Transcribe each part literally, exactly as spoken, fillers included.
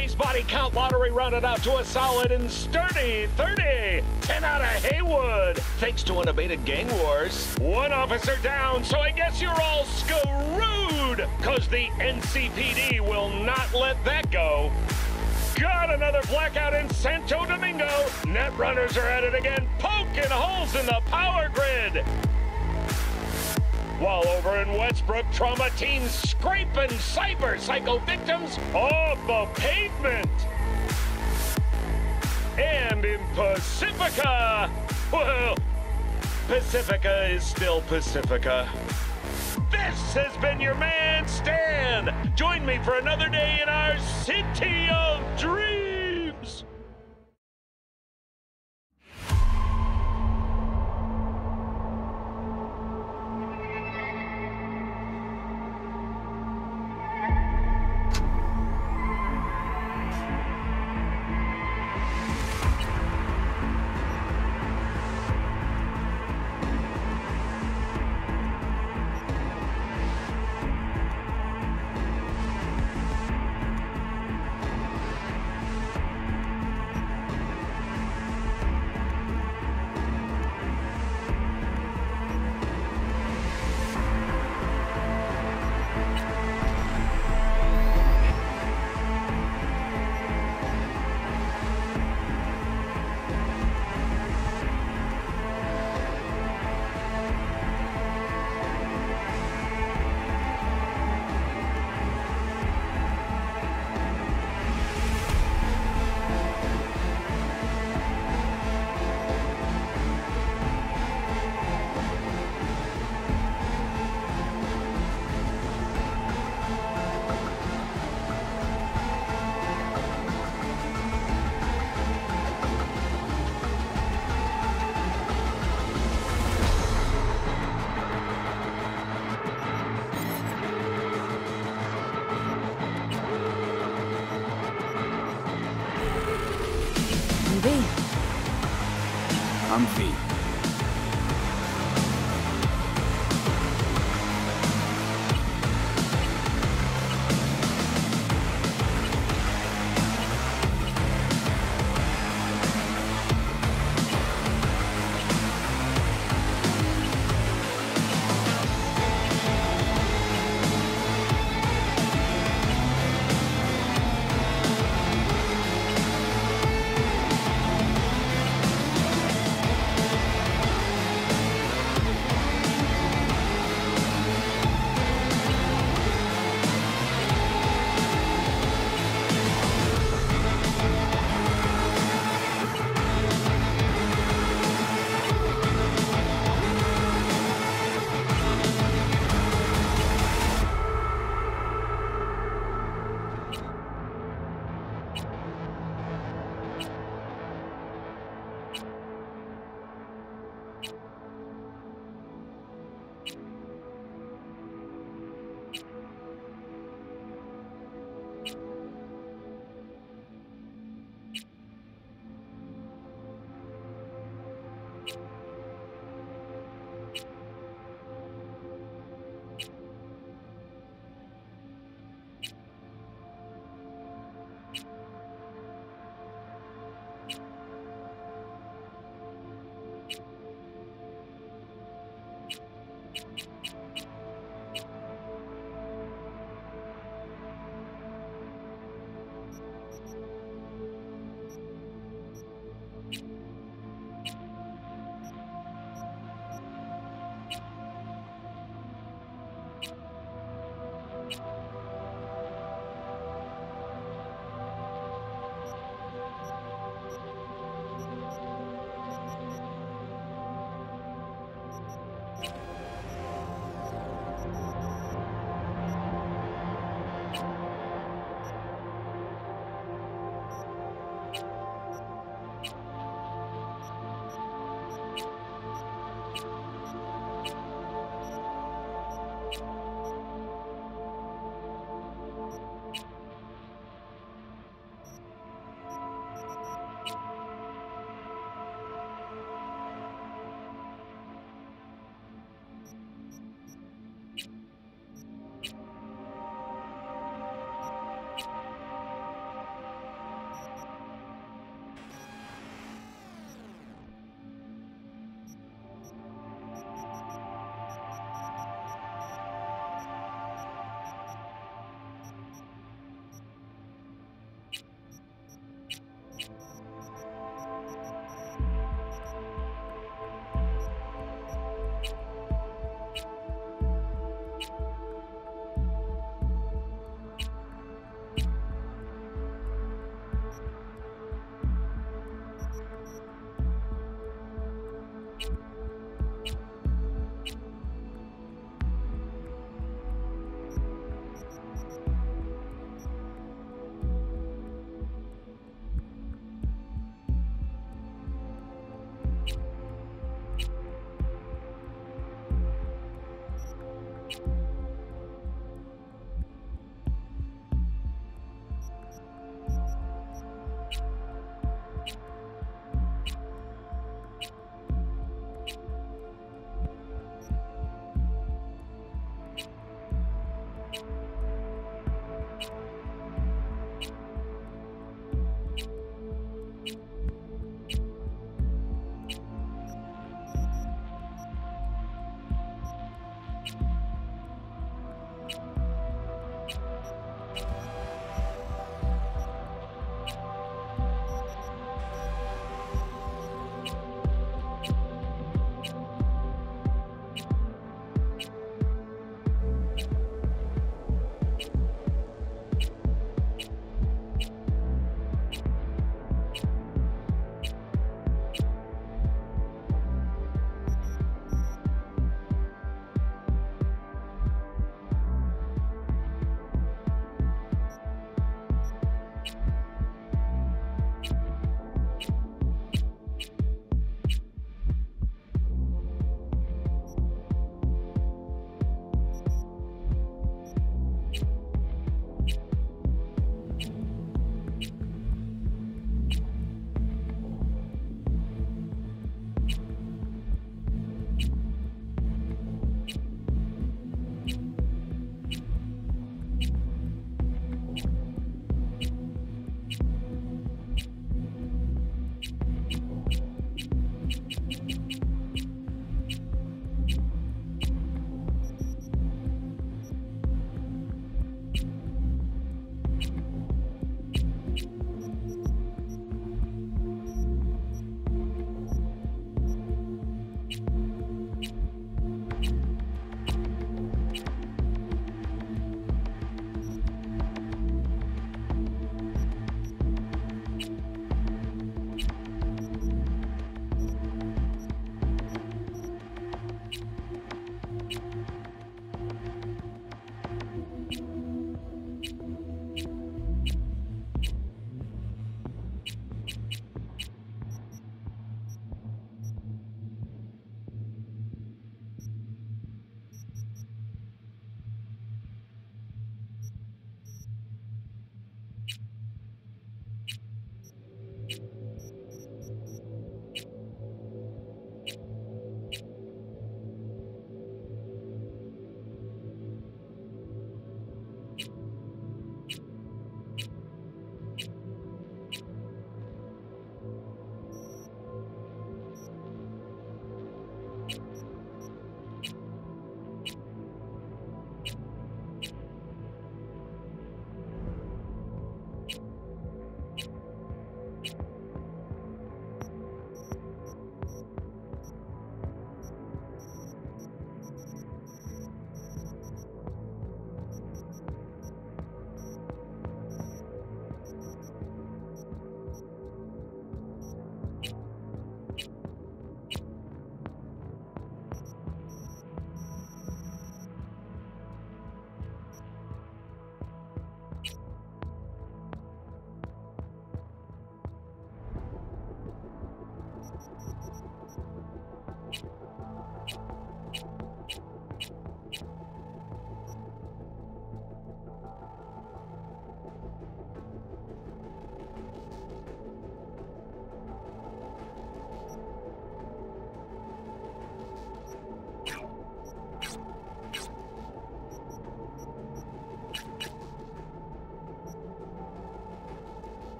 base body count lottery rounded out to a solid and sturdy thirty. ten out of Haywood. Thanks to unabated gang wars. One officer down, so I guess you're all screwed. Cause the N C P D will not let that go. Got another blackout in Santo Domingo. Net runners are at it again, poking holes in the power grid. While over in Westbrook, trauma teams scraping cyber psycho victims off the pavement. And in Pacifica, well, Pacifica is still Pacifica. This has been your man, Stan. Join me for another day in our City of Dreams. I'm V.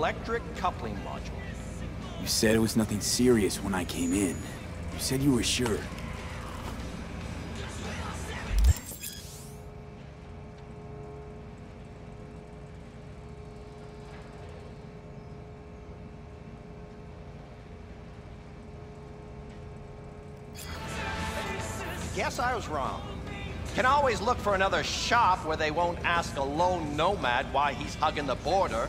electric coupling module. You said it was nothing serious when I came in. You said you were sure. Guess I was wrong. Can always look for another shop where they won't ask a lone nomad why he's hugging the border.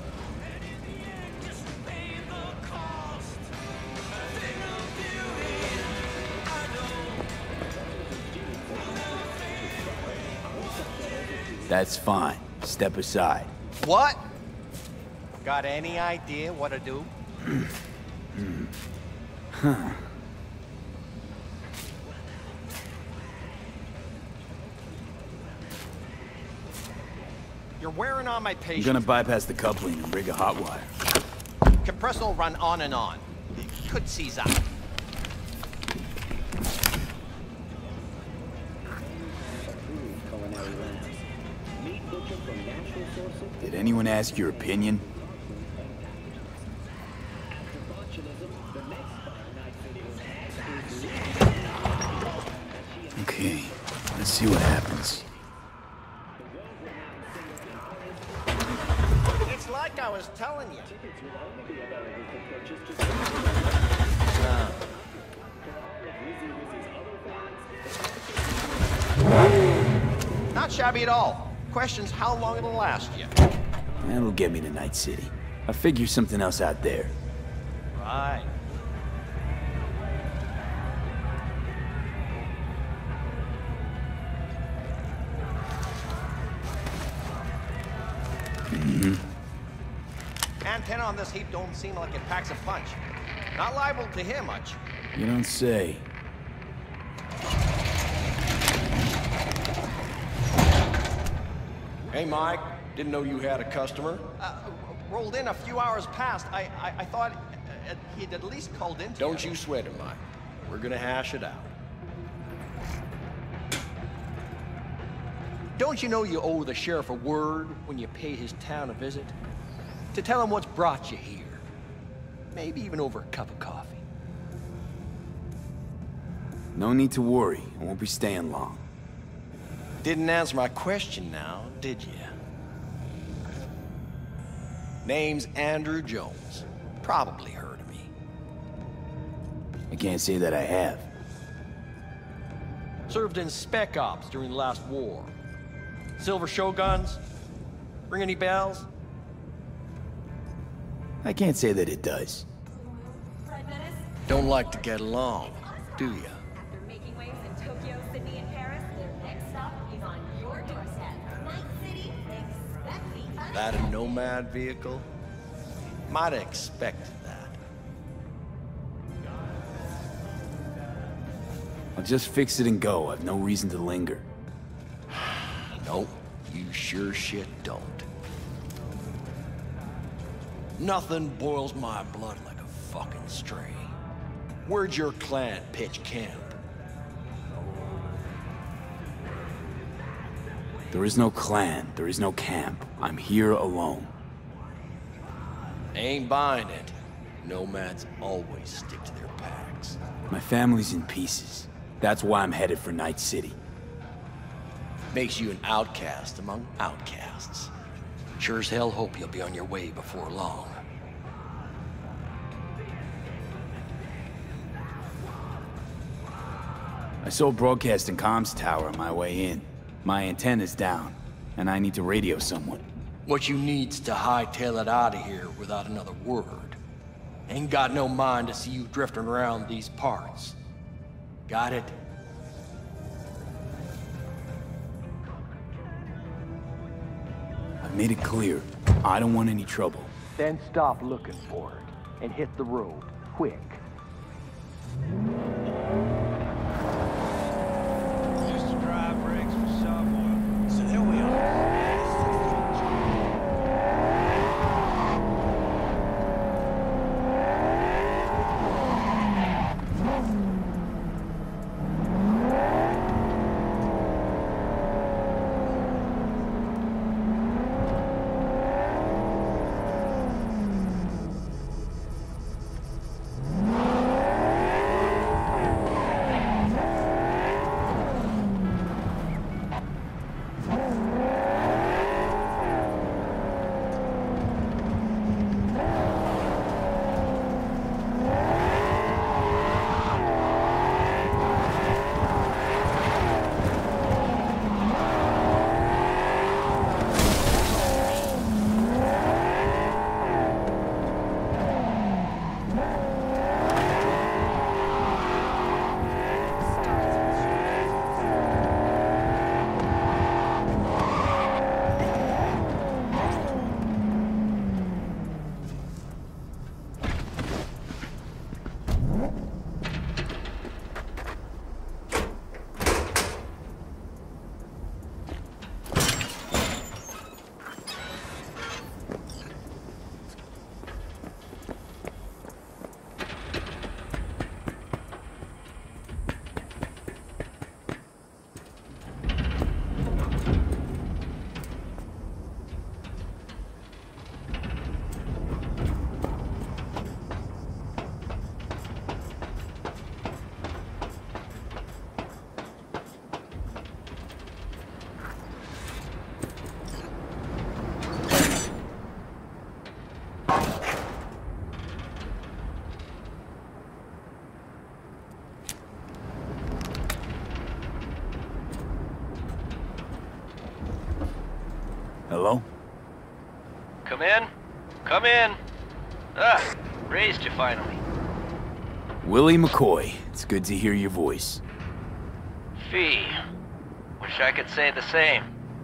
That's fine. Step aside. What? Got any idea what to do? Huh. You're wearing on my I'm patience. gonna bypass the coupling and rig a hot wire. Compressor will run on and on. It could seize out. Did anyone ask your opinion? Okay, let's see what happens. It's like I was telling you. Uh. Not shabby at all. Question's how long it'll last you. That'll get me to Night City. I'll figure something else out there. Right. Mm-hmm. Antenna on this heap don't seem like it packs a punch. Not liable to hear much. You don't say. Hey, Mike. Didn't know you had a customer. Uh, rolled in a few hours past. I, I, I thought uh, uh, he'd at least called in. Don't you sweat it, Mike. We're gonna hash it out. Don't you know you owe the sheriff a word when you pay his town a visit? To tell him what's brought you here. Maybe even over a cup of coffee. No need to worry. I won't be staying long. Didn't answer my question now, did you? Name's Andrew Jones. Probably heard of me. I can't say that I have. Served in Spec Ops during the last war. Silver Shoguns? Ring any bells? I can't say that it does. Don't like to get along, do ya? After making waves in Tokyo, Sydney, and Paris, the next stop is on your doorstep. Night City, expect the That a nomad vehicle? Might have expected that. I'll just fix it and go. I've no reason to linger. Nope, you sure shit don't. Nothing boils my blood like a fucking stray. Where'd your clan pitch camp? There is no clan. There is no camp. I'm here alone. Ain't buying it. Nomads always stick to their packs. My family's in pieces. That's why I'm headed for Night City. Makes you an outcast among outcasts. Sure as hell hope you'll be on your way before long. I saw a broadcasting comms tower on my way in. My antenna's down, and I need to radio someone. What you need's to hightail it out of here without another word. Ain't got no mind to see you drifting around these parts. Got it? I've made it clear. I don't want any trouble. Then stop looking for it and hit the road, quick. Just a dry brakes for some oil. So there we are. Come in. Come in. Ah, raised you finally. Willie McCoy, it's good to hear your voice. Fee. Wish I could say the same.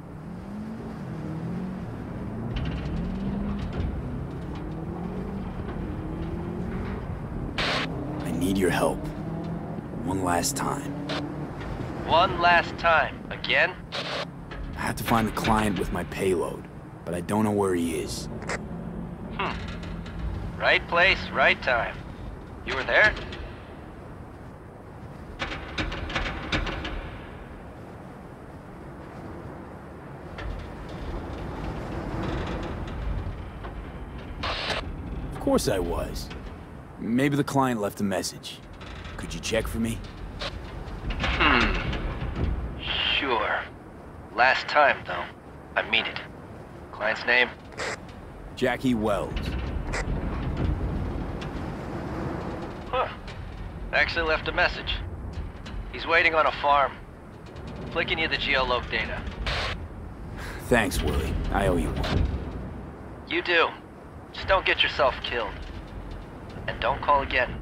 I need your help. One last time. One last time. Again? I have to find the client with my payload, but I don't know where he is. Hmm. Right place, right time. You were there? Of course I was. Maybe the client left a message. Could you check for me? Hmm. Sure. Last time, though. I mean it. Client's name? Jackie Wells. Huh. Actually left a message. He's waiting on a farm. Flicking you the geoloc data. Thanks, Willie. I owe you one. You do. Just don't get yourself killed. And don't call again.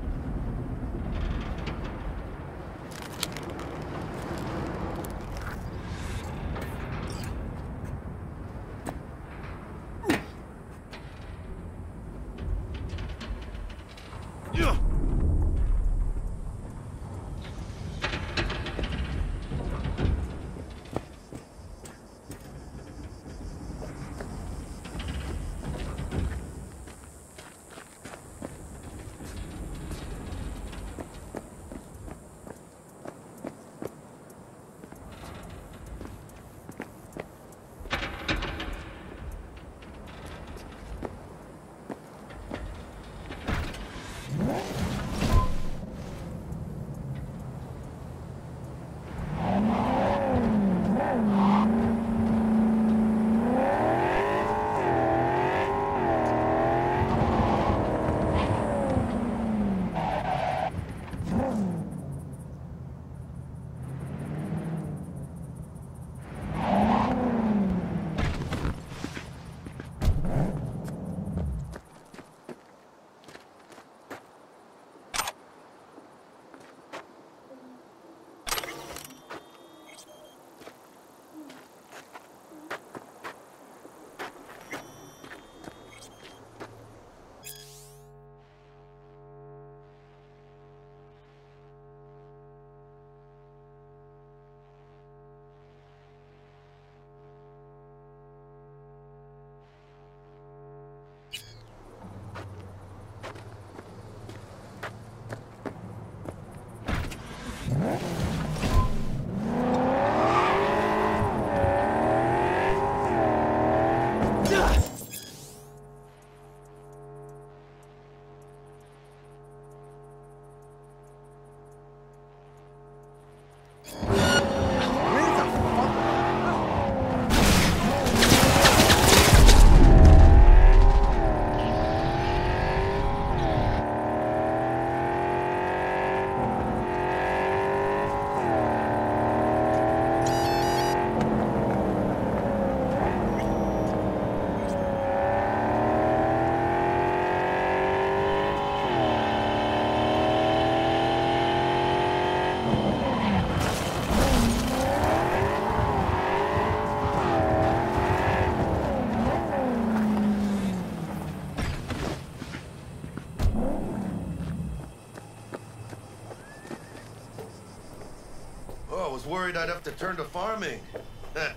Worried I'd have to turn to farming. Yeah,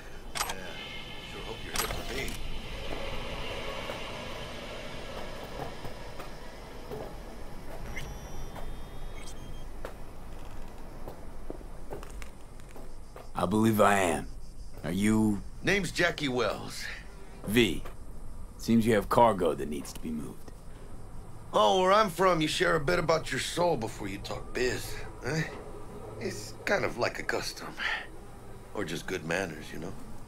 sure hope you're here for me. I believe I am. Are you... Name's Jackie Wells. V. Seems you have cargo that needs to be moved. Oh, where I'm from, you share a bit about your soul before you talk biz, eh? It's kind of like a custom. Or just good manners, you know?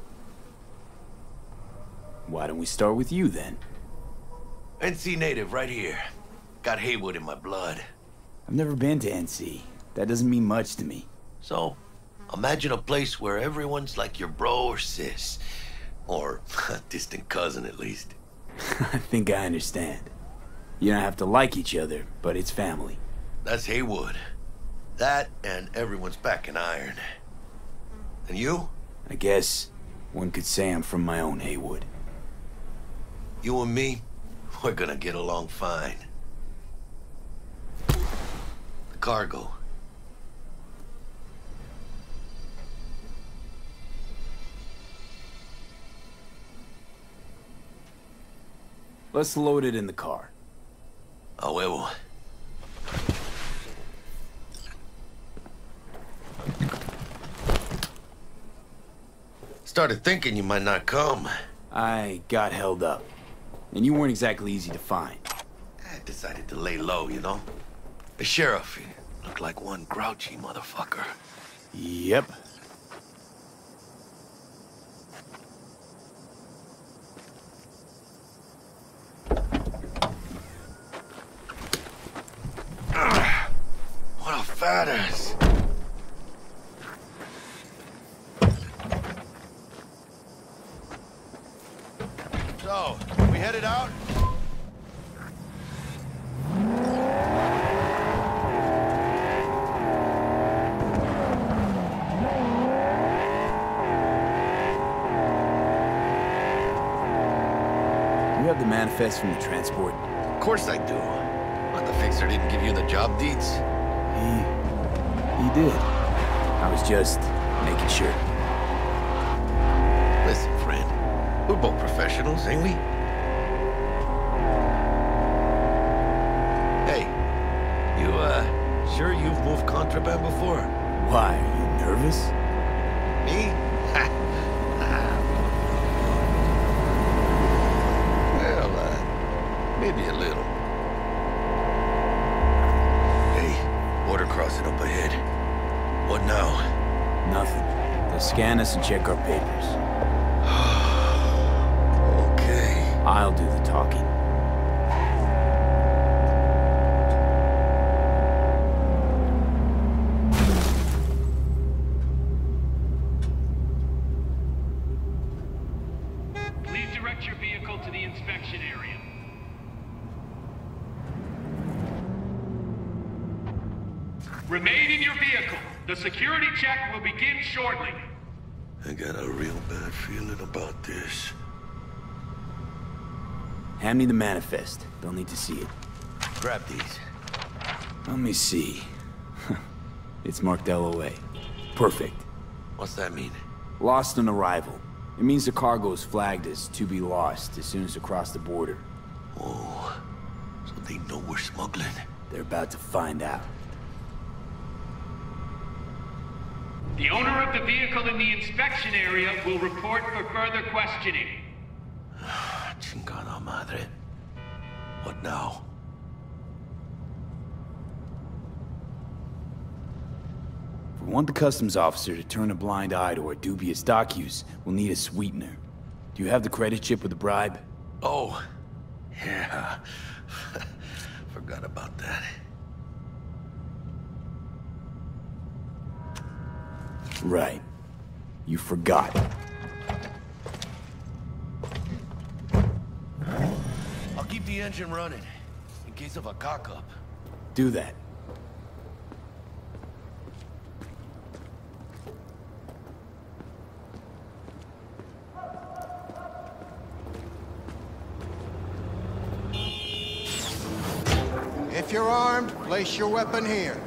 Why don't we start with you, then? N C native, right here. Got Haywood in my blood. I've never been to N C. That doesn't mean much to me. So, imagine a place where everyone's like your bro or sis. Or a distant cousin, at least. I think I understand. You don't have to like each other, but it's family. That's Haywood. That and everyone's back in iron. And you? I guess one could say I'm from my own Haywood. You and me, we're gonna get along fine. The cargo. Let's load it in the car. A huevo. Started thinking you might not come. I got held up. And you weren't exactly easy to find. I decided to lay low, you know? The sheriff, he looked like one grouchy motherfucker. Yep. What a fat ass. So, we headed out? You have the manifest from the transport? Of course I do. But the fixer didn't give you the job deeds? He... he did. I was just making sure. Listen, friend. We're both professionals, ain't we? Hey, you, uh, sure you've moved contraband before? Why, are you nervous? Me? Well, uh, maybe a little. Hey, border crossing up ahead. What now? Nothing. They'll scan us and check our papers. Okay. I'll do the talking. Please direct your vehicle to the inspection area. Remain in your vehicle. The security check will begin shortly. I got a real bad feeling about this. Hand me the manifest. They'll need to see it. Grab these. Let me see. It's marked L O A. Perfect. What's that mean? Lost on arrival. It means the cargo is flagged as to be lost as soon as across the border. Oh, so they know we're smuggling. They're about to find out. The owner of the vehicle in the inspection area will report for further questioning. Chingada madre. What now? If we want the customs officer to turn a blind eye to our dubious dock use, we'll need a sweetener. Do you have the credit chip with the bribe? Oh, yeah. Forgot about that. Right. You forgot. I'll keep the engine running, in case of a cock-up. Do that. If you're armed, place your weapon here.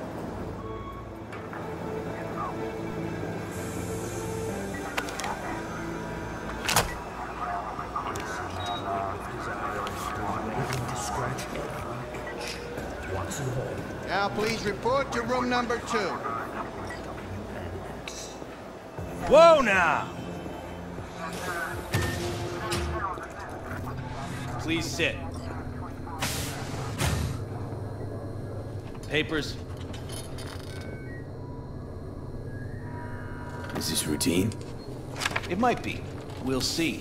Now please report to room number two. Whoa now! Please sit. Papers. Is this routine? It might be. We'll see.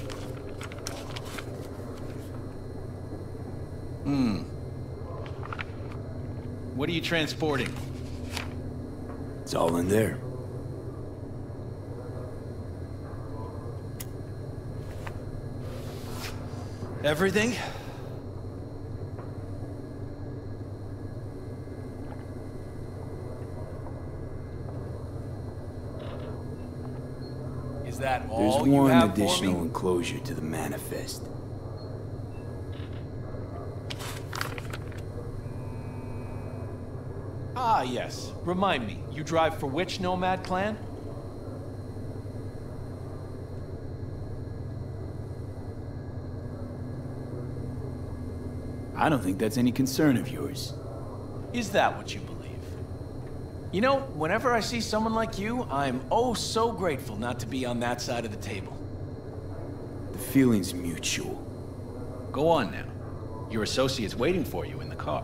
Hmm. What are you transporting? It's all in there. Everything? Is that all There's you one have for additional me? enclosure to the manifest. Ah, yes. Remind me, you drive for which nomad clan? I don't think that's any concern of yours. Is that what you believe? You know, whenever I see someone like you, I'm oh so grateful not to be on that side of the table. The feeling's mutual. Go on now. Your associate's waiting for you in the car.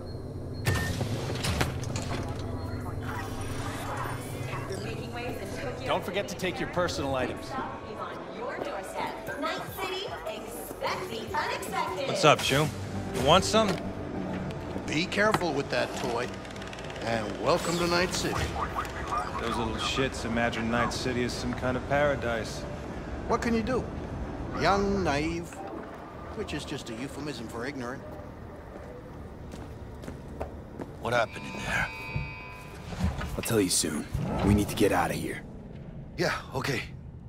After making waves in Tokyo Don't forget to City, take your personal Paris, items. next stop is on your doorstep. Night City, expect the unexpected. What's up, Shoo? You want some? Be careful with that toy. And welcome to Night City. Those little shits imagine Night City is some kind of paradise. What can you do? Young, naive, which is just a euphemism for ignorant. What happened in there? I'll tell you soon. We need to get out of here. Yeah, okay.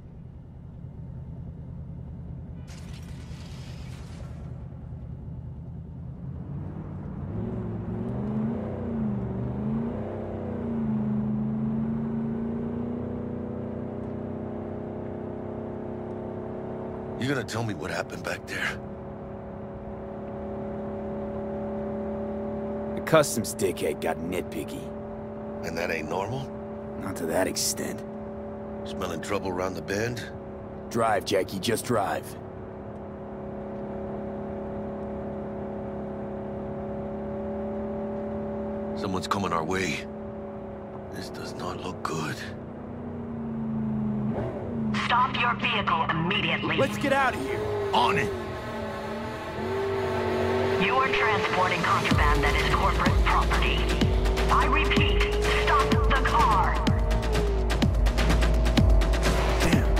You gonna tell me what happened back there? The customs dickhead got nitpicky. And that ain't normal? Not to that extent. Smelling trouble around the bend? Drive, Jackie, just drive. Someone's coming our way. This does not look good. Stop your vehicle immediately. Let's get out of here. On it! You are transporting contraband that is corporate property. I repeat, stop the car. Damn.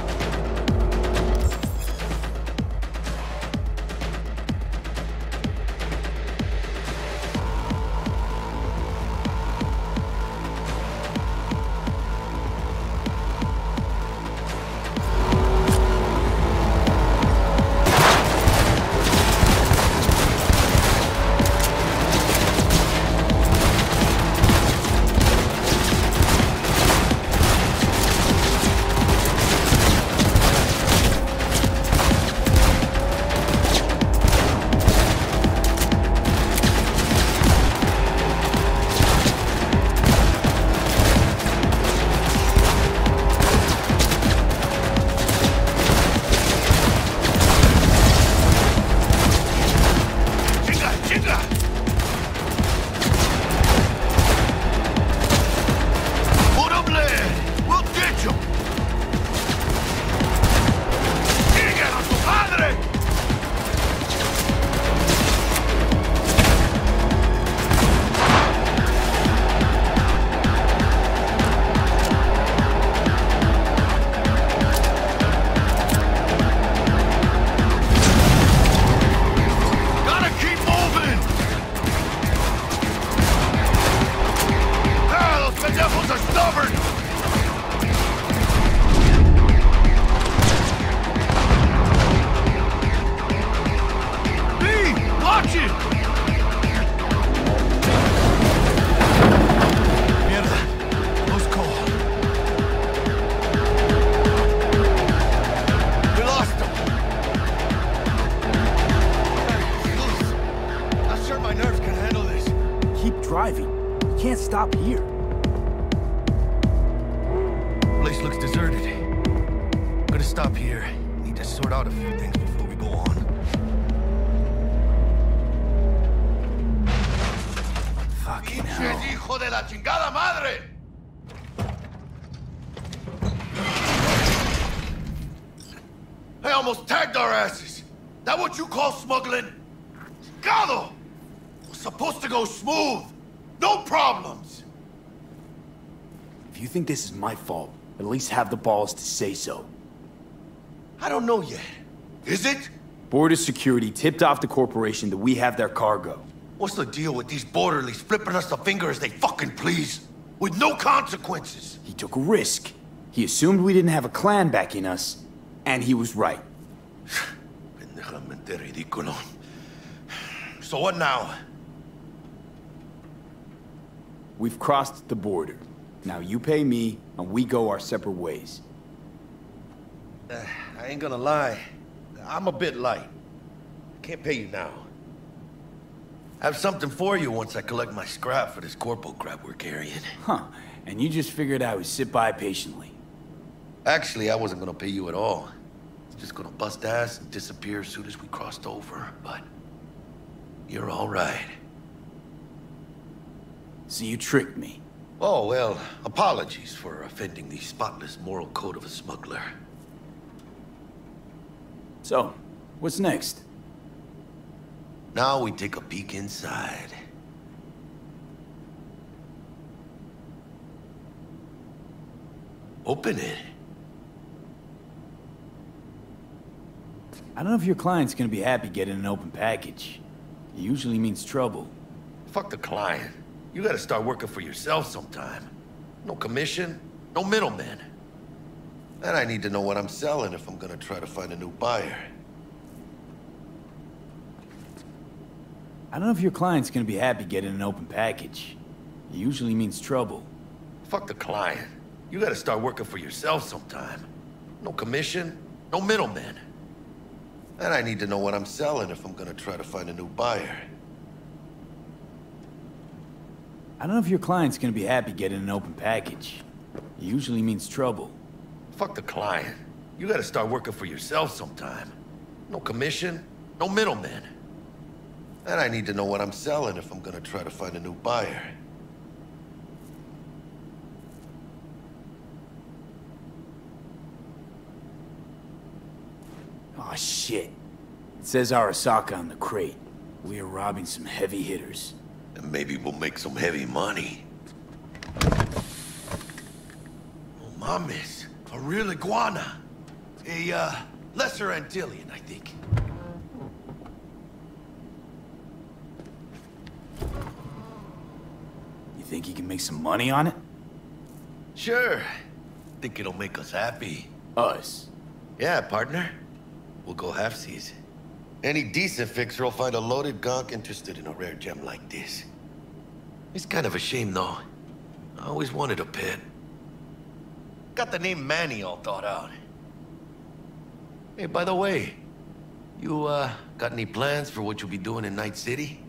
driving. You can't stop here. Place looks deserted. Gonna stop here. Need to sort out a few things before we go on. Fucking hell. ¡Hijo de la chingada madre! I almost tagged our asses. That what you call smuggling? Chingado! Was supposed to go smooth. No problems. If you think this is my fault, at least have the balls to say so. I don't know yet. Is it? Border security tipped off the corporation that we have their cargo. What's the deal with these borderlies flipping us the finger as they fucking please? With no consequences? He took a risk. He assumed we didn't have a clan backing us, and he was right. So what now? We've crossed the border. Now you pay me, and we go our separate ways. Uh, I ain't gonna lie. I'm a bit light. Can't pay you now. I have something for you once I collect my scrap for this corpo crap we're carrying. Huh. And you just figured I would sit by patiently. Actually, I wasn't gonna pay you at all. I was just gonna bust ass and disappear as soon as we crossed over, but... you're all right. So you tricked me. Oh, well, apologies for offending the spotless moral code of a smuggler. So, what's next? Now we take a peek inside. Open it. I don't know if your client's gonna be happy getting an open package. It usually means trouble. Fuck the client. You gotta start working for yourself sometime. No commission, no middlemen. And I need to know what I'm selling if I'm gonna try to find a new buyer. I don't know if your client's gonna be happy getting an open package. It usually means trouble. Fuck the client. You gotta start working for yourself sometime. No commission, no middlemen. And I need to know what I'm selling if I'm gonna try to find a new buyer. I don't know if your client's gonna be happy getting an open package. It usually means trouble. Fuck the client. You gotta start working for yourself sometime. No commission, no middlemen. And I need to know what I'm selling if I'm gonna try to find a new buyer. Aw, shit. It says Arasaka on the crate. We are robbing some heavy hitters. And maybe we'll make some heavy money. Oh, mames. A real iguana. A, uh, lesser Antillean, I think. You think you can make some money on it? Sure. Think it'll make us happy. Us? Yeah, partner. We'll go halfsies. Any decent fixer will find a loaded gonk interested in a rare gem like this. It's kind of a shame, though. I always wanted a pet. Got the name Manny all thought out. Hey, by the way, you, uh, got any plans for what you'll be doing in Night City?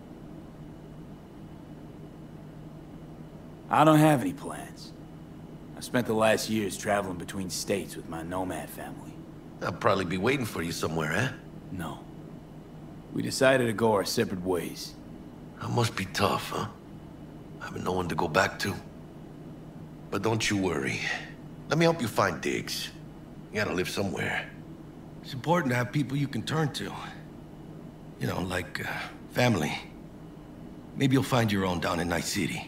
I don't have any plans. I spent the last years traveling between states with my nomad family. I'll probably be waiting for you somewhere, eh? No. We decided to go our separate ways. That must be tough, huh? Having no one to go back to. But don't you worry. Let me help you find digs. You gotta live somewhere. It's important to have people you can turn to. You know, like, uh, family. Maybe you'll find your own down in Night City.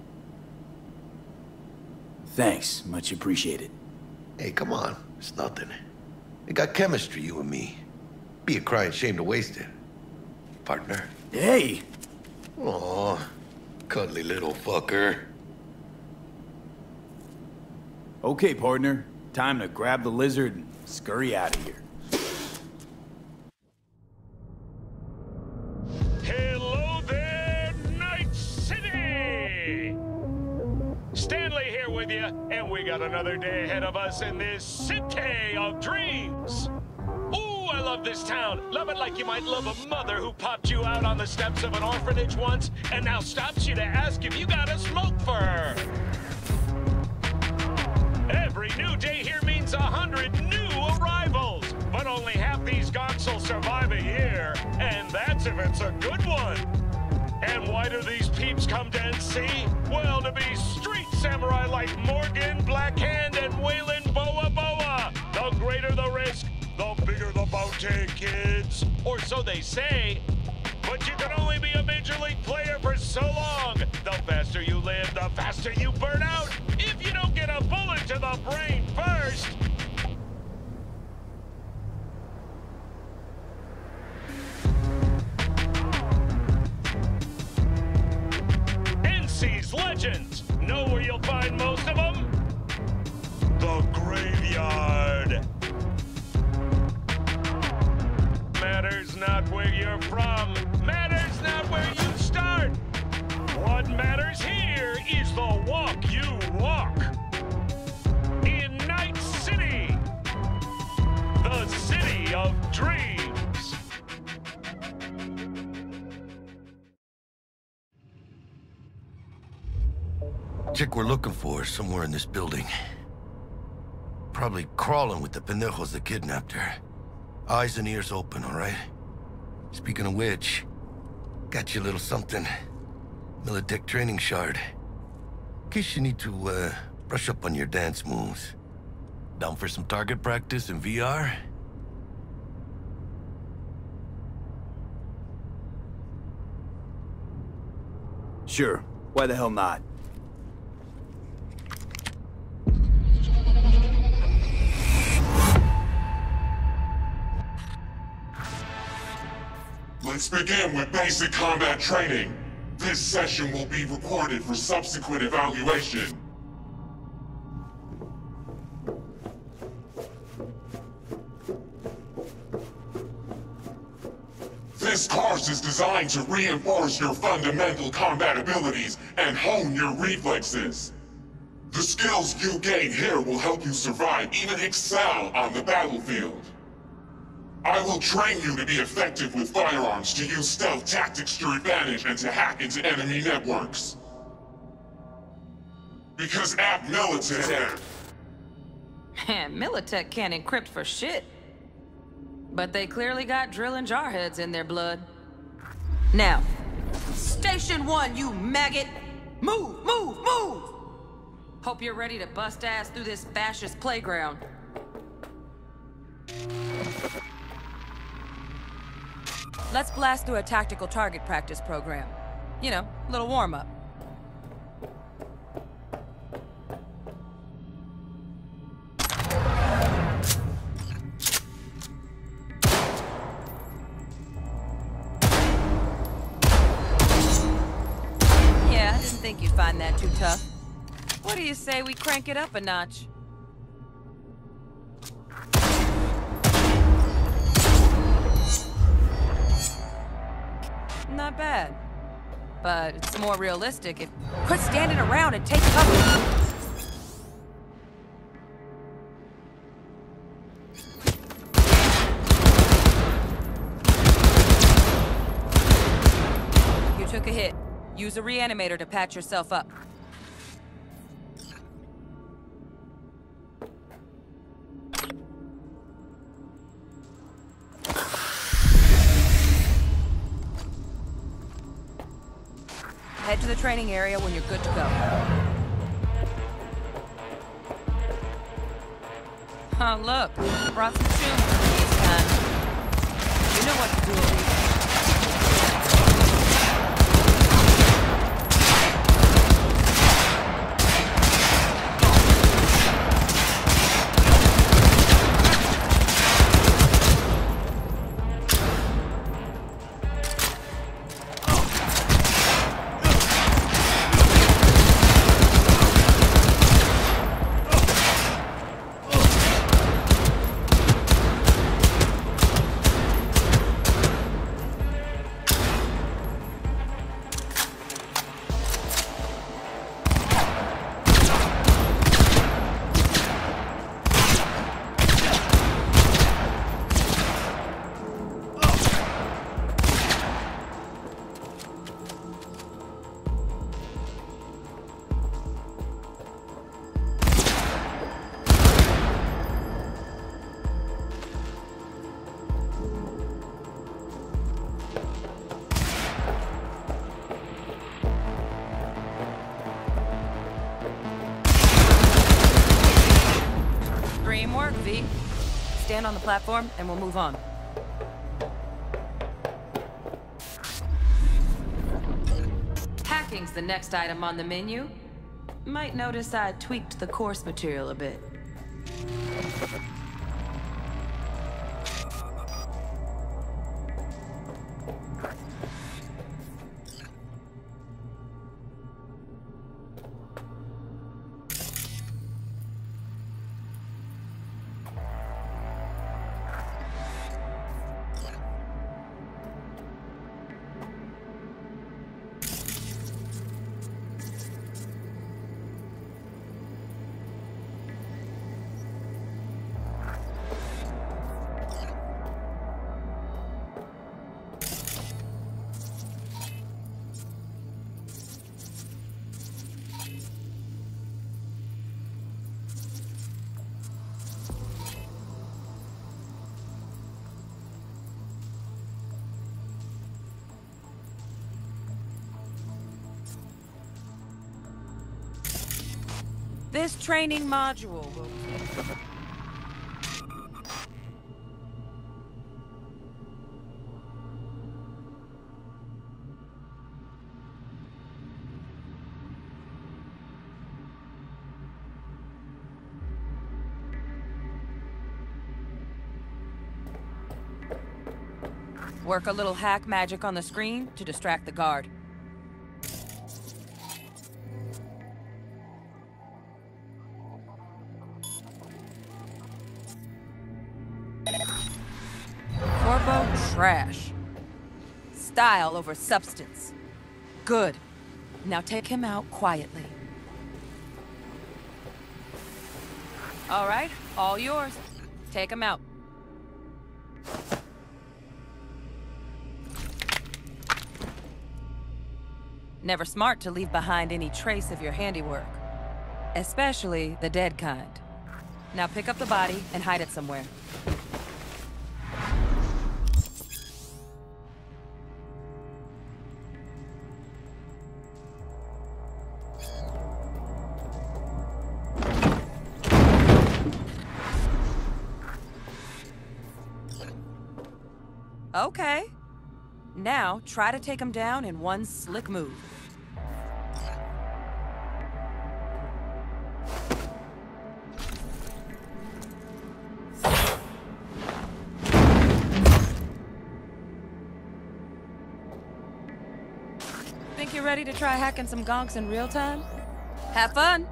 Thanks, much appreciated. Hey, come on. It's nothing. We got chemistry, you and me. Be a crying shame to waste it. Partner. Hey! Aw, cuddly little fucker. Okay, partner. Time to grab the lizard and scurry out of here. Hello there, Night City! Stanley here with you, and we got another day ahead of us in this city of dreams. Ooh, I love this town. Love it like you might love a mother who popped you out on the steps of an orphanage once and now stops you to ask if you got a smoke for her. Every new day here means a hundred new arrivals, but only half these gonks will survive a year, and that's if it's a good one. And why do these peeps come to N C? Well, to be street samurai like Morgan, Blackhand, and Waylon Boa Boa. The greater the risk, the bigger the bounty, kids. Or so they say. But you can only be a major league player for so long. The faster you live, the faster you burn out. If you don't get a bullet to the brain first. questions. Know where you'll find most of them? The graveyard. Matters not where you're from. Matters not where you start. What matters here is the walk you walk. In Night City, the city of dreams. Chick we're looking for is somewhere in this building. Probably crawling with the pendejos that kidnapped her. Eyes and ears open, all right? Speaking of which, got you a little something. Militech training shard. In case you need to, uh, brush up on your dance moves. Down for some target practice in V R? Sure. Why the hell not? Let's begin with basic combat training. This session will be recorded for subsequent evaluation. This course is designed to reinforce your fundamental combat abilities and hone your reflexes. The skills you gain here will help you survive, even excel on the battlefield. I will train you to be effective with firearms, to use stealth tactics to your advantage, and to hack into enemy networks. Because at Militech... Man, Militech can't encrypt for shit. But they clearly got drill and jarheads in their blood. Now, Station One, you maggot! Move, move, move! Hope you're ready to bust ass through this fascist playground. Let's blast through a tactical target practice program. You know, a little warm-up. Yeah, I didn't think you'd find that too tough. What do you say we crank it up a notch? Not bad. But it's more realistic if... Quit standing around and take cover! You took a hit. Use a reanimator to patch yourself up. Head to the training area when you're good to go. Oh, look. Brought some shoes for these times. You know what to do. Dream work, V. Stand on the platform and we'll move on. Hacking's the next item on the menu. Might notice I tweaked the course material a bit. This training module will... Work a little hack magic on the screen to distract the guard. Corpo trash. Style over substance. Good. Now take him out quietly. All right, all yours. Take him out. Never smart to leave behind any trace of your handiwork. Especially the dead kind. Now pick up the body and hide it somewhere. Okay. Now, try to take him down in one slick move. Think you're ready to try hacking some gonks in real time? Have fun!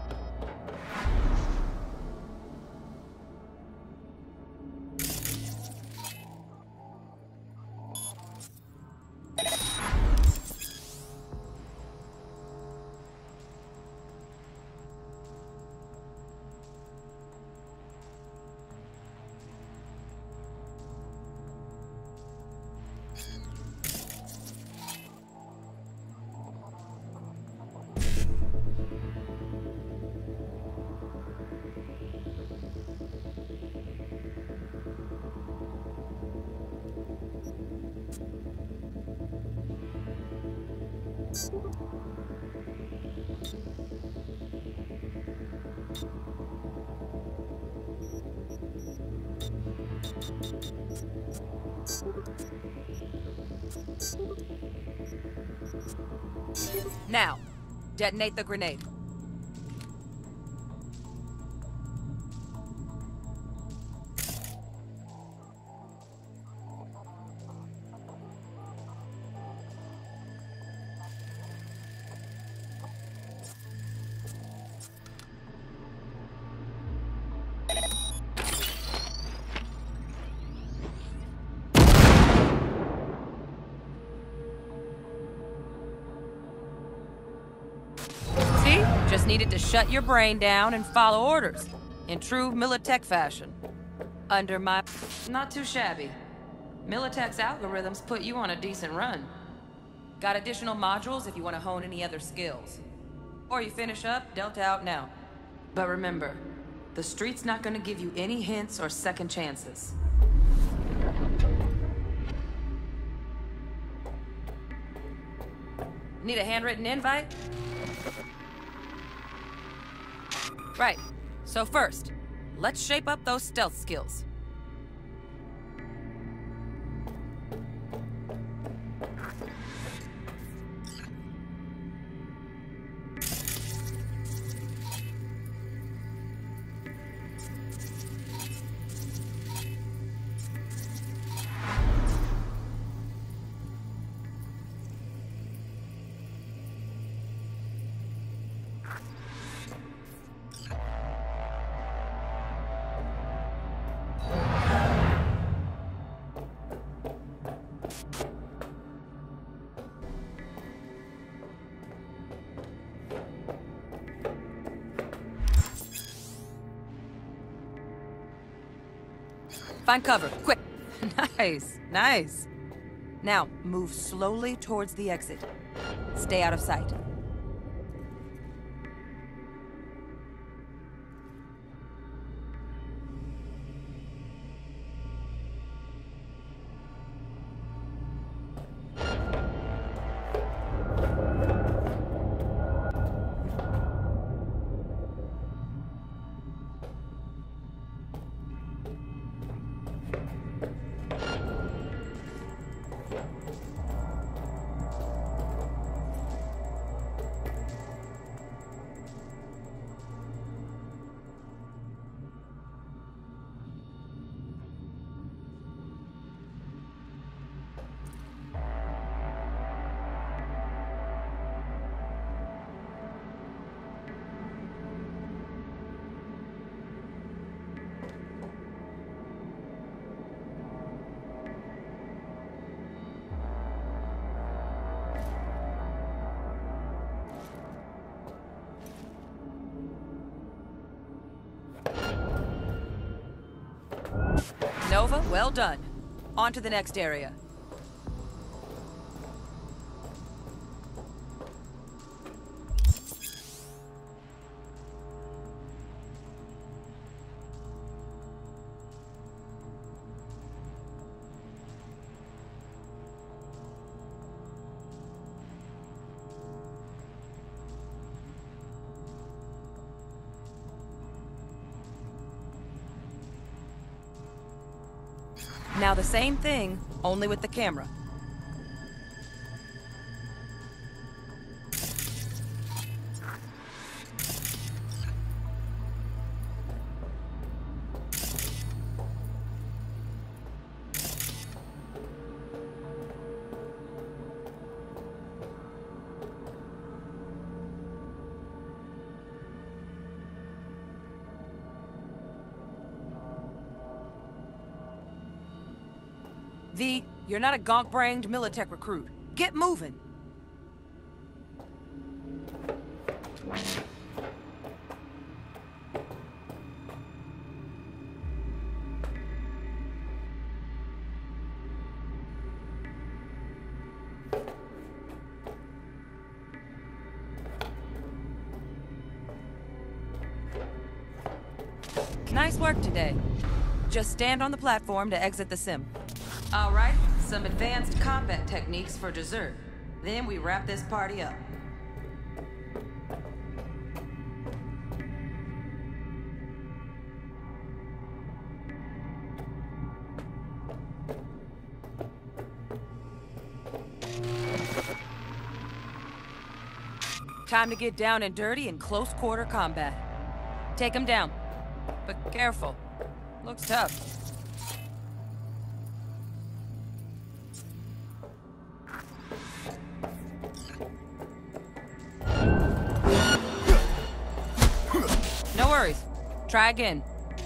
Now, detonate the grenade. Just needed to shut your brain down and follow orders, in true Militech fashion. Under my... Not too shabby. Militech's algorithms put you on a decent run. Got additional modules if you want to hone any other skills. Or you finish up, Delta out now. But remember, the street's not gonna give you any hints or second chances. Need a handwritten invite? Right. So first, let's shape up those stealth skills. Find cover, quick. Nice, nice. Now, move slowly towards the exit. Stay out of sight. Nova, well done. On to the next area. Now the same thing, only with the camera. V, you're not a gonk-brained Militech recruit. Get moving! Nice work today. Just stand on the platform to exit the sim. All right, some advanced combat techniques for dessert. Then we wrap this party up. Time to get down and dirty in close quarter combat. Take him down. But careful. Looks tough. No worries. Try again.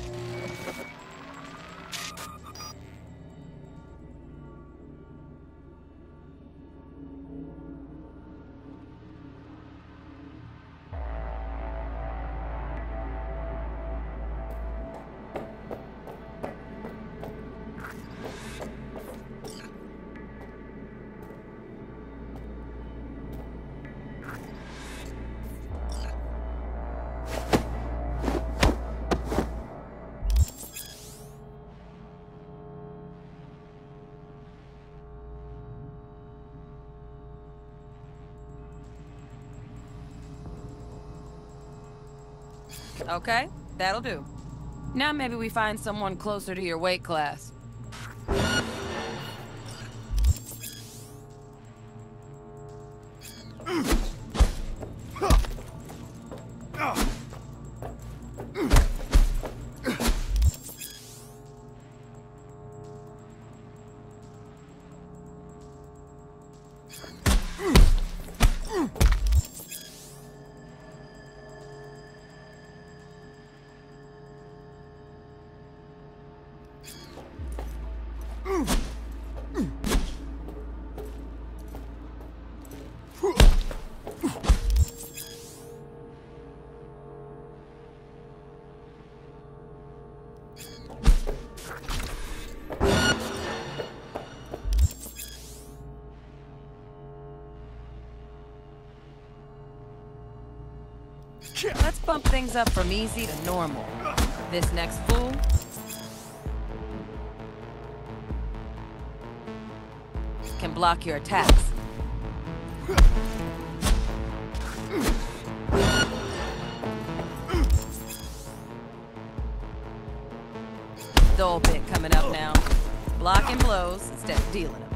Okay, that'll do. Now maybe we find someone closer to your weight class. Let's bump things up from easy to normal. This next fool can block your attacks. Dull bit coming up now. Blocking blows instead of dealing them.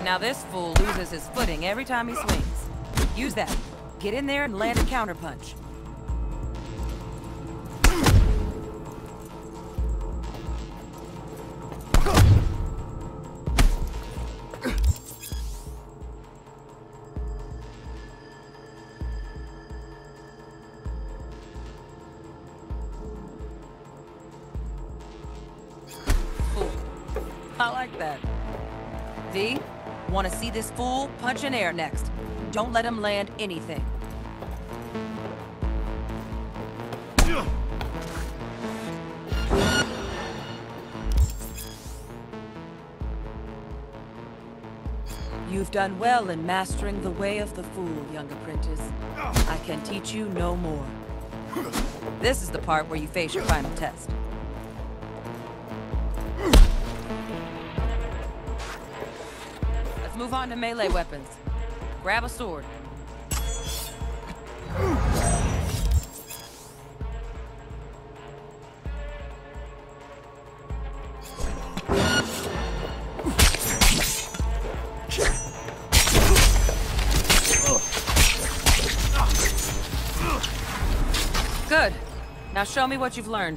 Now this fool loses his footing every time he swings. Use that. Get in there and land a counterpunch. I like that. V, want to see this fool punch in air next. Don't let him land anything. You've done well in mastering the way of the fool, young apprentice. I can teach you no more. This is the part where you face your final test. Let's move on to melee weapons. Grab a sword. Good. Now show me what you've learned.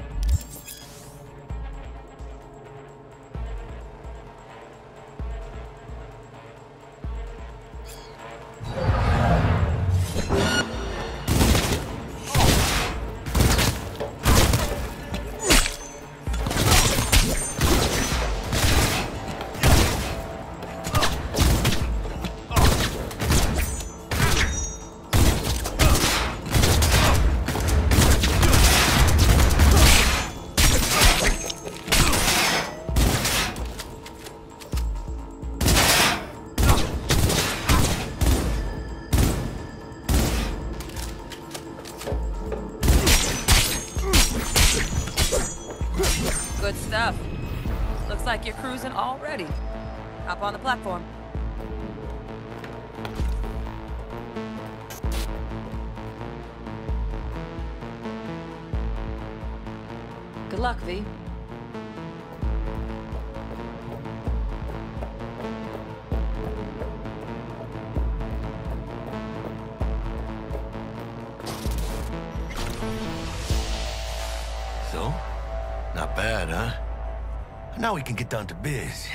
Good stuff. Looks like you're cruising already. Hop on the platform. Good luck, V. So? Not bad, huh? Now we can get down to biz.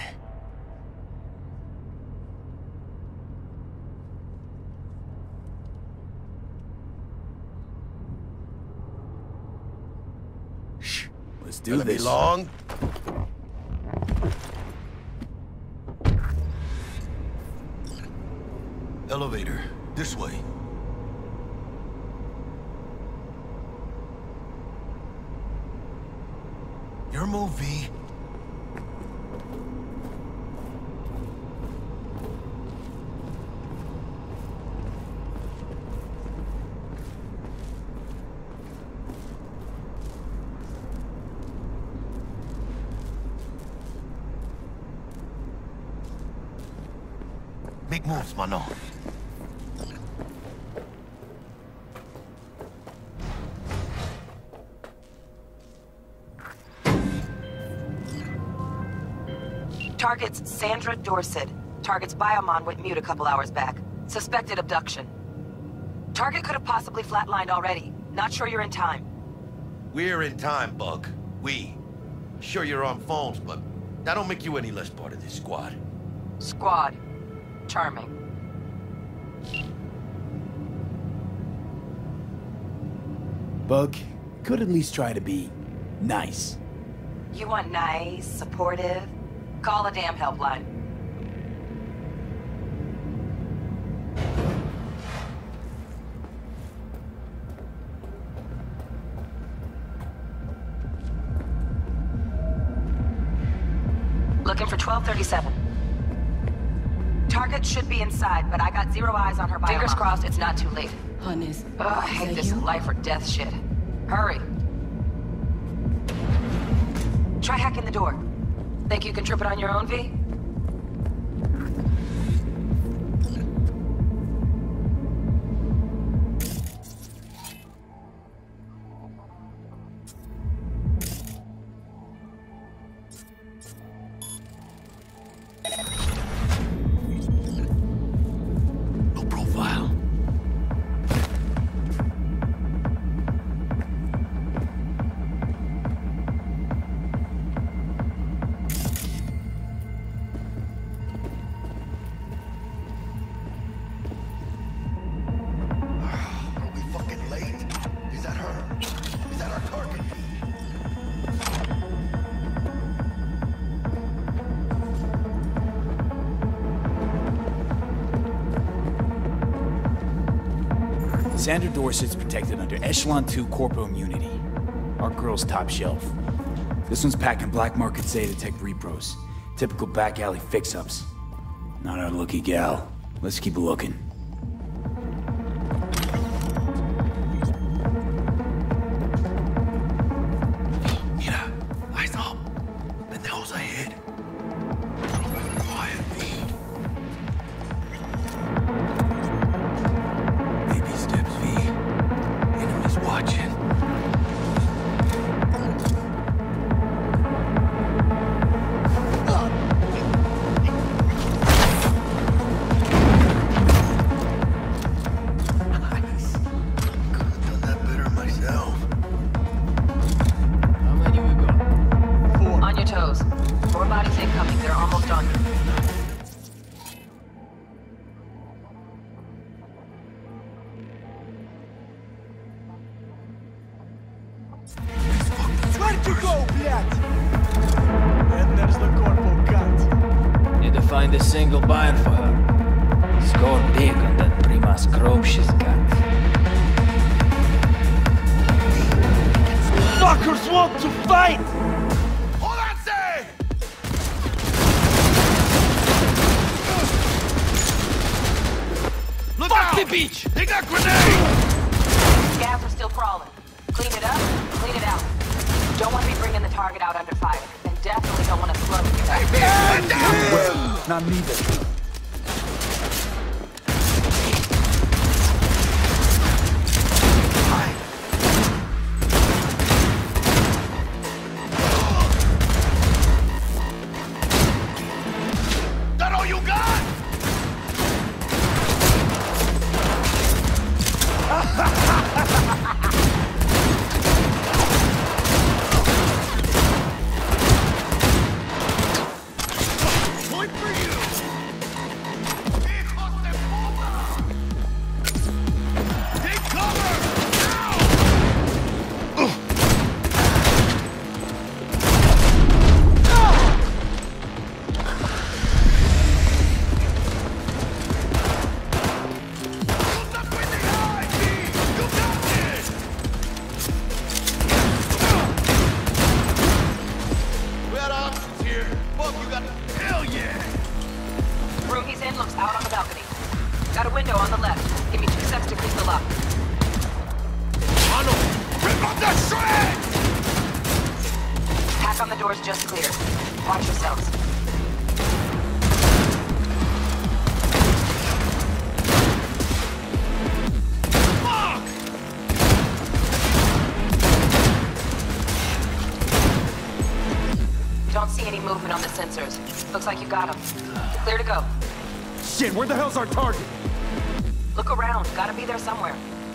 Shh. Let's do Gonna this. Be long? Elevator. This way. Your move, V. Make moves, mano. Target's Sandra Dorset. Target's biomon went mute a couple hours back. Suspected abduction. Target could have possibly flatlined already. Not sure you're in time. We're in time, Bug. We. Sure you're on phones, but that don't make you any less part of this squad. Squad. Charming. Bug, could at least try to be nice. You want nice, supportive? Call a damn helpline. Looking for twelve thirty-seven. Target should be inside, but I got zero eyes on her biomon. Fingers crossed it's not too late. Honest. Ugh, I hate this life or death shit. Hurry. Try hacking the door. Think you can trip it on your own, V? Sandra Dorset's protected under Echelon two Corporal Immunity. Our girl's top shelf. This one's packing black market Zetatech repros. Typical back alley fix-ups. Not our lucky gal. Let's keep looking. Mira, eyes up. Pendejos ahead. Quiet, V. Baby steps, V. Enemies watching. Find a single buyer for her. Score big on that prima scrope she's got. Fuckers want to fight! Look out! the beach! They got grenades! Scavs are still crawling. Clean it up, clean it out. Don't want to be bringing the target out under fire. And definitely don't want to slow you down. Hey, down! Well, not neither. That all you got? Point for you! Hijos de puta! Take cover! Room he's in looks out on the balcony. Got a window on the left. Give me two seconds to crease the lock. Mano, rip up the shreds! Pack on the door's just clear. Watch yourselves. Don't see any movement on the sensors. Looks like you got them. Clear to go. Shit, where the hell's our target? Look around. Gotta be there somewhere.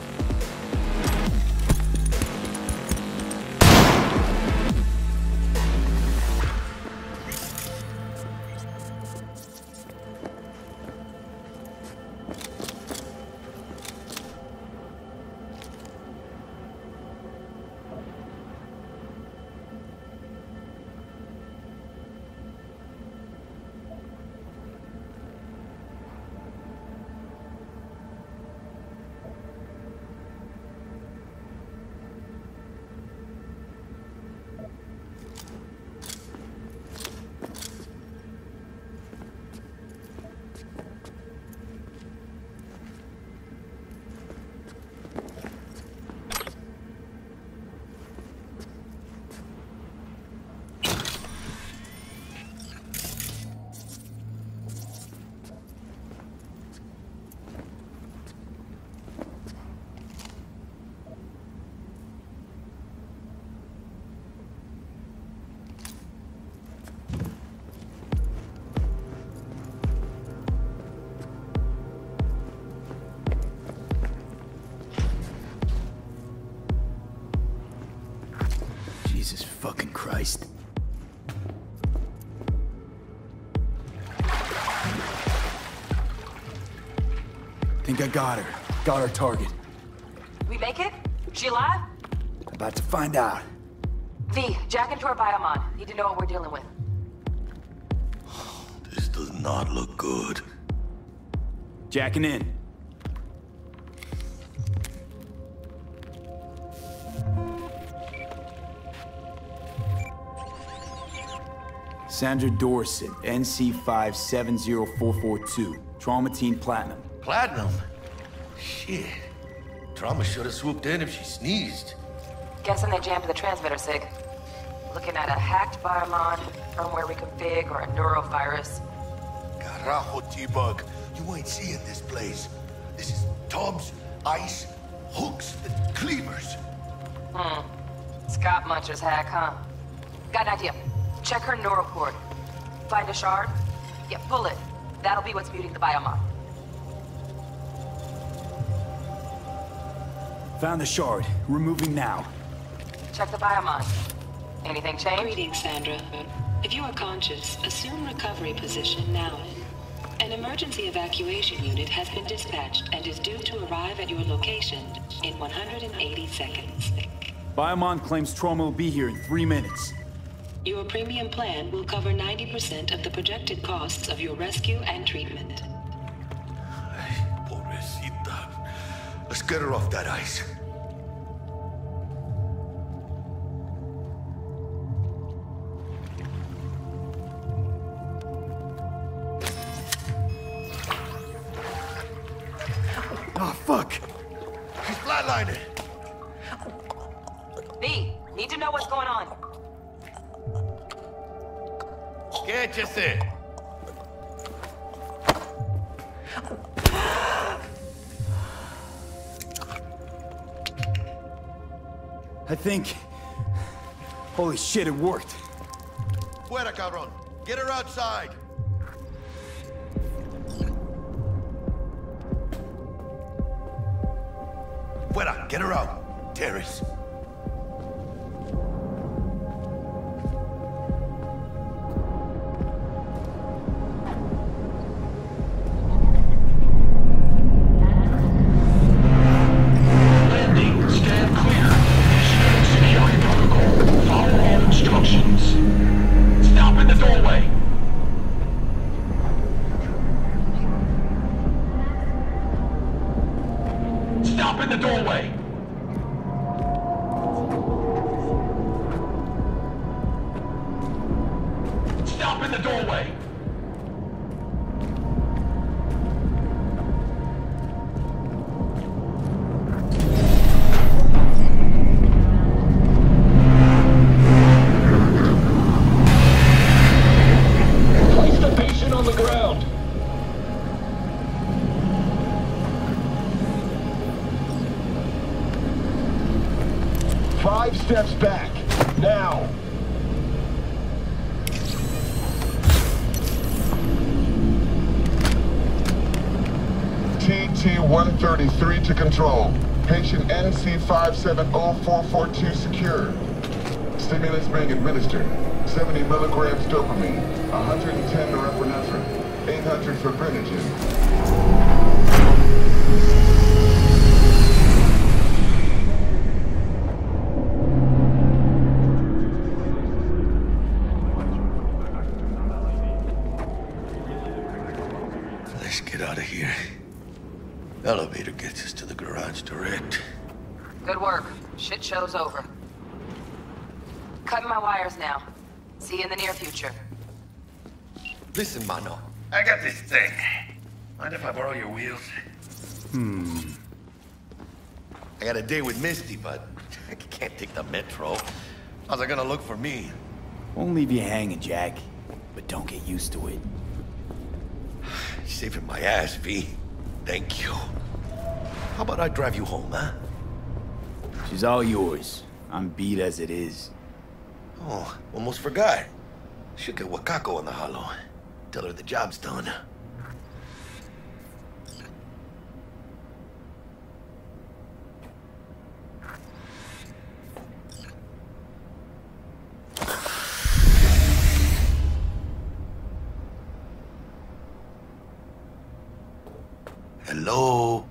Jesus fucking Christ. Think I got her. Got our target. We make it? She alive? About to find out. V, jack into her biomon. Need to know what we're dealing with. This does not look good. Jacking in. Sandra Dorset, N C five seven zero four four two. Traumatine Platinum. Platinum? Shit. Trauma should have swooped in if she sneezed. Guessing they jammed the transmitter, Sig. Looking at a hacked Biomon, firmware reconfig, or a neurovirus. Carajo, T-Bug. You ain't seeing this place. This is tubs, ice, hooks, and cleavers. Hmm. Scott Muncher's hack, huh? Got an idea. Check her neural cord. Find a shard? Yeah, pull it. That'll be what's muting the Biomon. Found the shard. Removing now. Check the Biomon. Anything change? Greetings, Sandra. If you are conscious, assume recovery position now. An emergency evacuation unit has been dispatched and is due to arrive at your location in one hundred eighty seconds. Biomon claims trauma will be here in three minutes. Your premium plan will cover ninety percent of the projected costs of your rescue and treatment. Pobrecita. Let's get her off that ice. Oh, fuck! She's flatlining! V, need to know what's going on. Quéchese! I think... Holy shit, it worked. Fuera, cabrón. Get her outside. Fuera, get her out. Terrace. Landing, stand clear. Initiate security protocol. Follow all instructions. Stop in the doorway. Stop in the doorway. Stop in the doorway. Place the patient on the ground. Five steps back. Now. T T one thirty-three to control. Patient N C five seven zero four four two secured. Stimulants being administered. seventy milligrams dopamine, one hundred ten norepinephrine, eight hundred fibrinogen. Let's get out of here. Elevator gets us to the garage direct. Good work. Shit show's over. Cutting my wires now. See you in the near future. Listen, Mano. I got this thing. Mind if I borrow your wheels? Hmm. I got a date with Misty, but I can't take the metro. How's it gonna look for me? Won't leave you hanging, Jack. But don't get used to it. You're saving my ass, V. Thank you. How about I drive you home, huh? She's all yours. I'm beat as it is. Oh, almost forgot. Should get Wakako on the hollow. Tell her the job's done. Hello?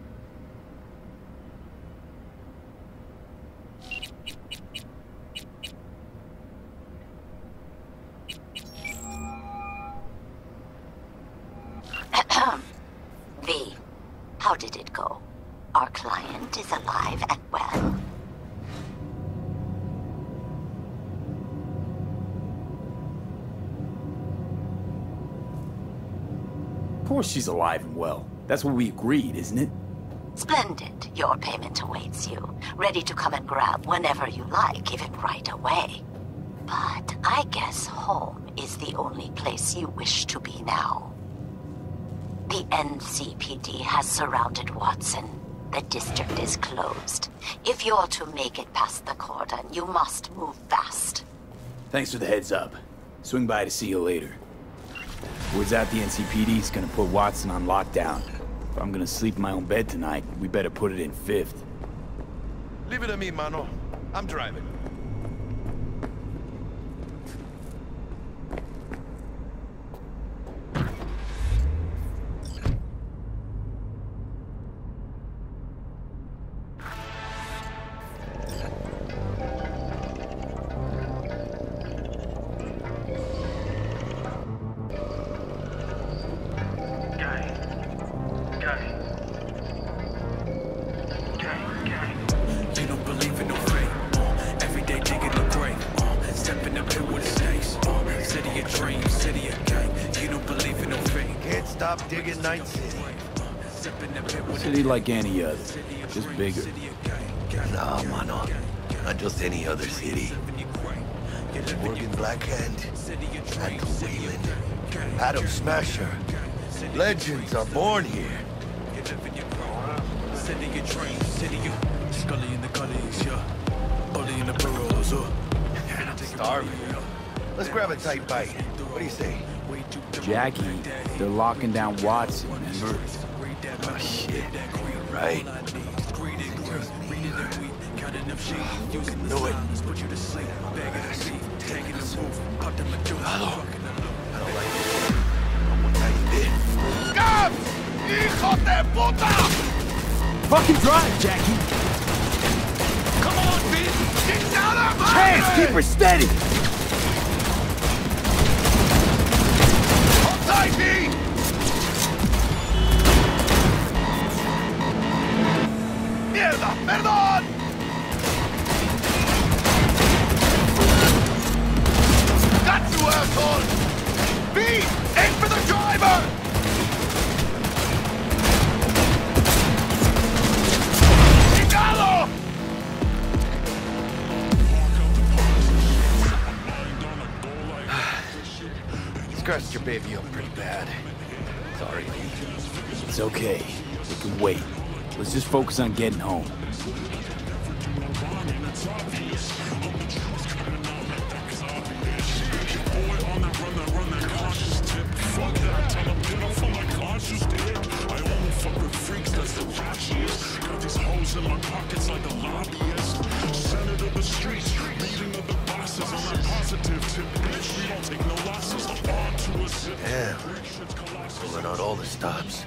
V, how did it go? Our client is alive and well. Of course she's alive and well. That's what we agreed, isn't it? Splendid. Your payment awaits you, ready to come and grab whenever you like, even right away. But I guess home is the only place you wish to be now. The N C P D has surrounded Watson. The district is closed. If you're to make it past the cordon, you must move fast. Thanks for the heads up. Swing by to see you later. Word's out the N C P D's gonna put Watson on lockdown. If I'm gonna sleep in my own bed tonight, we better put it in fifth. Leave it to me, mano. I'm driving. Digging Night City. City like any other, just bigger. No, mano. Not just any other city. Morgan Blackhand, Andrew Wayland, Adam Smasher. Legends are born here. Starving. Let's grab a tight bite. What do you say? Jackie, they're locking down Watson, remember? Oh, shit. Right. Knew it. Hello. I don't like it. What I did. Scabs! Hijo de puta! Fucking drive, Jackie! Come on, bitch! Get down on my Hands, keep her steady! Side me! Mierda! Perdón! Got you, asshole! B! Aim for the driver! Chingalo! Scratched your baby up pretty bad. Sorry. It's okay. We can wait. Let's just focus on getting home. Damn. Pulling out all the stops.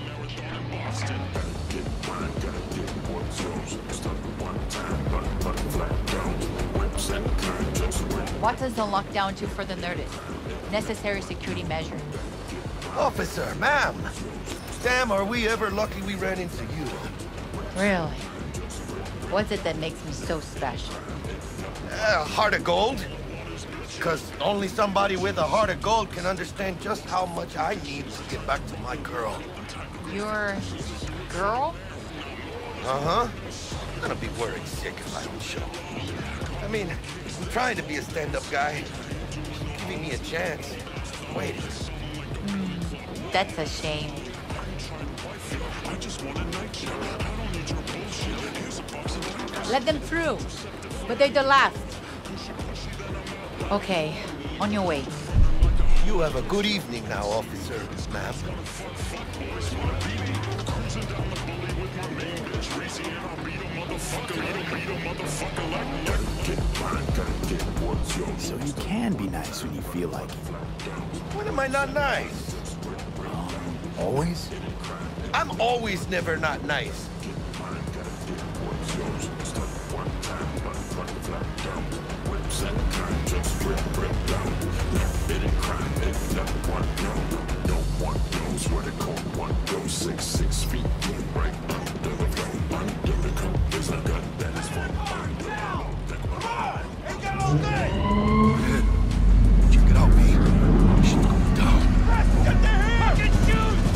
Watson's on lockdown to further notice. Necessary security measure. Officer, ma'am. Damn, are we ever lucky we ran into you. Really? What's it that makes me so special? A uh, heart of gold. Because only somebody with a heart of gold can understand just how much I need to get back to my girl. Your girl? Uh-huh. I'm gonna be worried sick if I don't show. I mean, I'm trying to be a stand-up guy. She's giving me a chance. Wait. Mm, that's a shame. Let them through. But they're the last. Okay, on your way. You have a good evening now, officer, ma'am. So you can be nice when you feel like it. When am I not nice? Always? I'm always never not nice. Check it out, B. Shit's going down. Get the fucking shoot!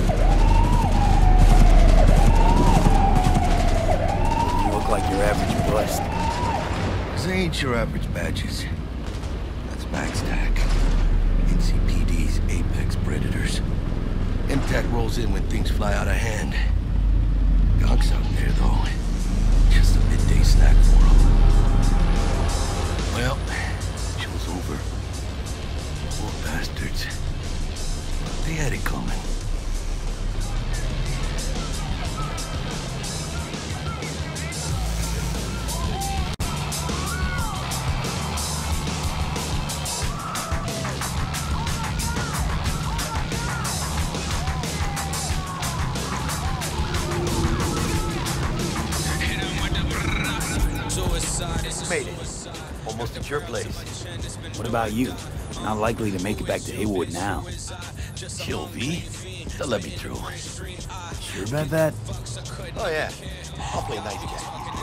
rolls in when things fly out of hand. Gonk's out there, though. Just a midday snack for him. Well, show's over. Poor bastards. They had it coming. Made it. Almost at your place. What about you? Not likely to make it back to Haywood now. Kill V? They'll let me through. Sure about that? Oh, yeah. I'll play nice guy.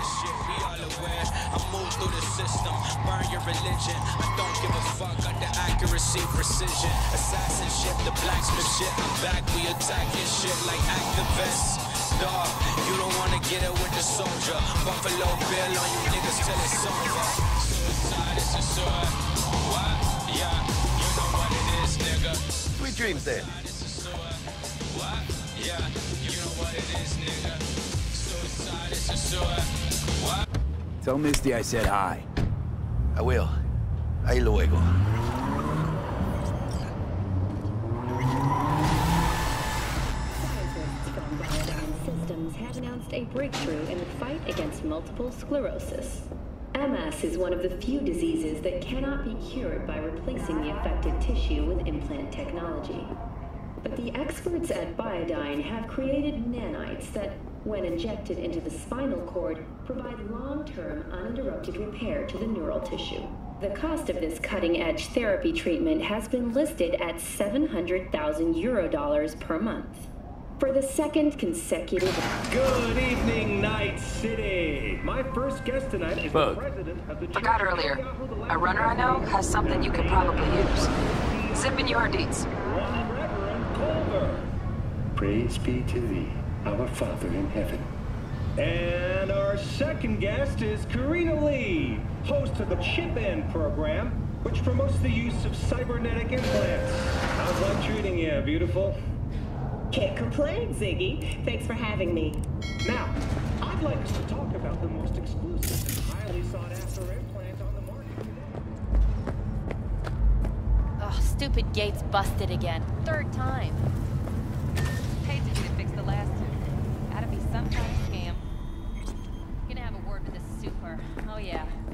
I move through the system, burn your religion. I don't give a fuck, got the accuracy, precision. Assassinship, the blacksmith shit. I'm back, we attack your shit like activists. Dog, you don't wanna get it with the soldier. Buffalo Bill on you niggas till it's over. Suicide is a sword. What? Yeah, you know what it is, nigga. Sweet dreams then. What? Yeah, you know what it is, nigga. Suicide is a sword. What? Tell Misty I said hi. I will. Ahí luego. Have announced a breakthrough in the fight against multiple sclerosis. M S is one of the few diseases that cannot be cured by replacing the affected tissue with implant technology. But the experts at Biodyne have created nanites that, when injected into the spinal cord, provide long-term uninterrupted repair to the neural tissue. The cost of this cutting-edge therapy treatment has been listed at seven hundred thousand euro dollars per month. For the second consecutive... Good evening, Night City! My first guest tonight is Bug. the president of the... Forgot earlier. A runner I know has something you could probably use. Zip in your deeds. Praise be to thee, our Father in heaven. And our second guest is Karina Lee, host of the Chip In program, which promotes the use of cybernetic implants. How's life treating you, beautiful? Can't complain, Ziggy. Thanks for having me. Now, I'd like us to talk about the most exclusive and highly sought-after implant on the market today. Ugh, stupid gates busted again. Third time. Paid to fix the last two. Gotta be some kind of scam. Gonna have a word with this super. Oh yeah.